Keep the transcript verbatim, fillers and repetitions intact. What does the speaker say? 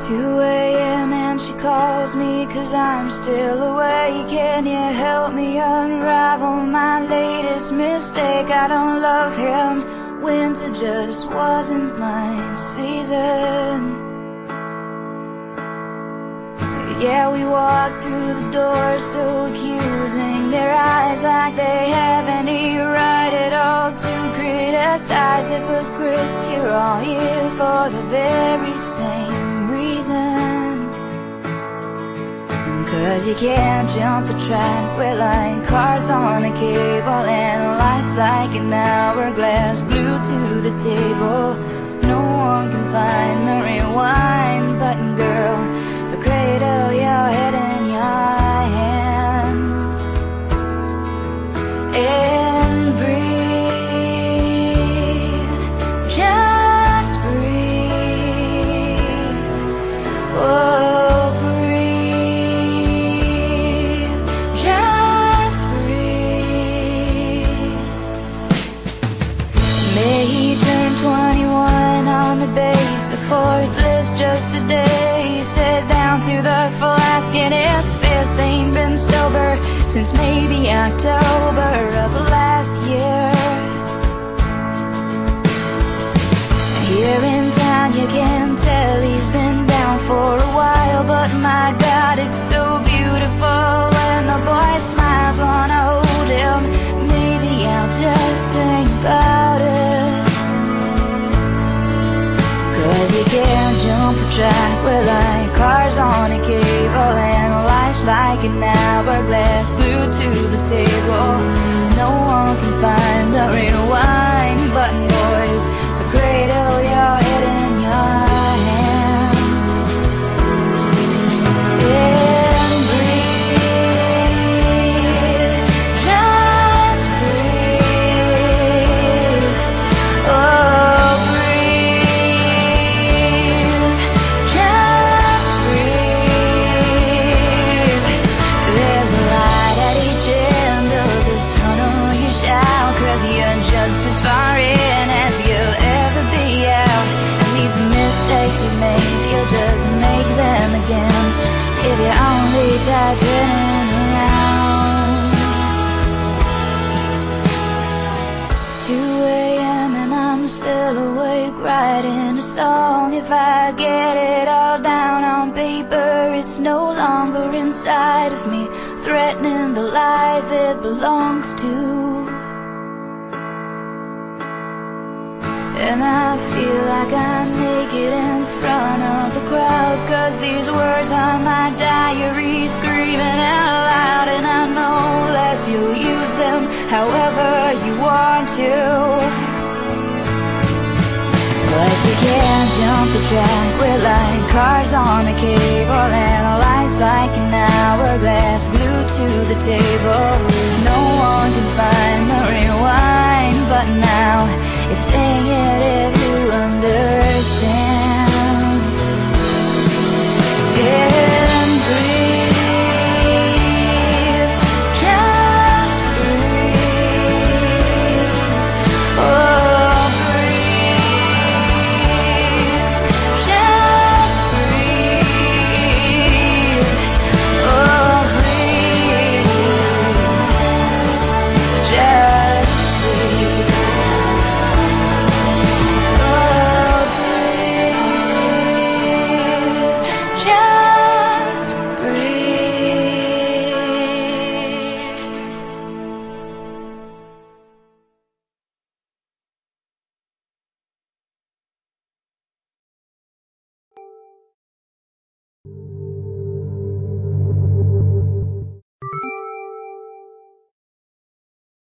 two A M and she calls me cause I'm still awake. Can you help me unravel my latest mistake? I don't love him, winter just wasn't my season. Yeah, we walk through the door so accusing, their eyes like they have any right at all to criticize. Hypocrites, you're all here for the very same reason. Cause you can't jump the track, we're like cars on a cable, and life's like an hourglass glued to the table. No one can find the rewind button, girl, so cradle your head in your hands and breathe, just breathe. Oh, breathe, just breathe. May he turn twenty-one on the base of Fort Bliss just today. He sat down to the flask and his fist ain't been sober since maybe October of last year. Here in town you can tell he's been down for a while, but my God, it's so beautiful when the boy smiles. Wanna hold him, maybe I'll just sing about it. Cause you can't jump the track, we're like cars on a cable, and life's like an hourglass glued to the table. No one can find the rewind button, boys, so cradle your head in your hand and breathe, just breathe. Oh, breathe, just breathe. There's a light at each end of this tunnel you shout, cause you're just as far in as you'll ever be out. And these mistakes you made, you'll just make them again if you only try turning around. two A M and I'm still awake writing a song. If I get it all down on paper, it's no longer inside of me, threatening the life it belongs to. And I feel like I'm naked in front of the crowd, cause these words are my diary screaming out loud. And I know that you'll use them however you want to, but you can't jump the track, we're like cars on a cable, and life's like an hourglass glued to the table.